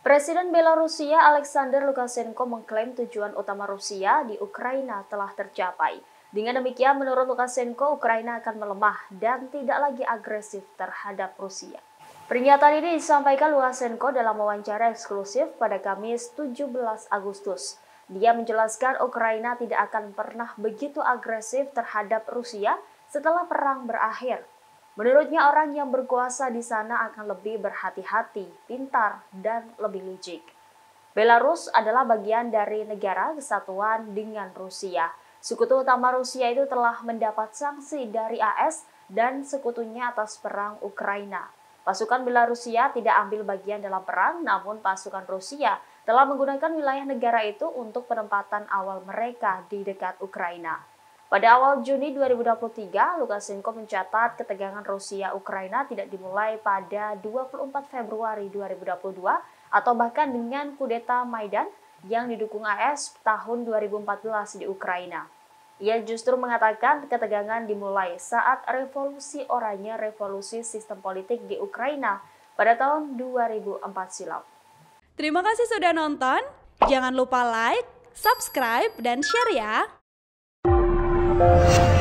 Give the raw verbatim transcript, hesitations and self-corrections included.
Presiden Belarusia Alexander Lukashenko mengklaim tujuan utama Rusia di Ukraina telah tercapai. Dengan demikian, menurut Lukashenko, Ukraina akan melemah dan tidak lagi agresif terhadap Rusia. Pernyataan ini disampaikan Lukashenko dalam wawancara eksklusif pada Kamis tujuh belas Agustus. Dia menjelaskan Ukraina tidak akan pernah begitu agresif terhadap Rusia setelah perang berakhir. Menurutnya, orang yang berkuasa di sana akan lebih berhati-hati, pintar, dan lebih licik. Belarus adalah bagian dari negara kesatuan dengan Rusia. Sekutu utama Rusia itu telah mendapat sanksi dari A S dan sekutunya atas perang Ukraina. Pasukan Belarusia tidak ambil bagian dalam perang, namun pasukan Rusia telah menggunakan wilayah negara itu untuk penempatan awal mereka di dekat Ukraina. Pada awal Juni dua ribu dua puluh tiga, Lukashenko mencatat ketegangan Rusia-Ukraina tidak dimulai pada dua puluh empat Februari dua ribu dua puluh dua atau bahkan dengan kudeta Maidan yang didukung A S tahun dua ribu empat belas di Ukraina. Ia justru mengatakan ketegangan dimulai saat revolusi oranye revolusi sistem politik di Ukraina pada tahun dua ribu empat silam. Terima kasih sudah nonton, jangan lupa like, subscribe, dan share ya! Thank you.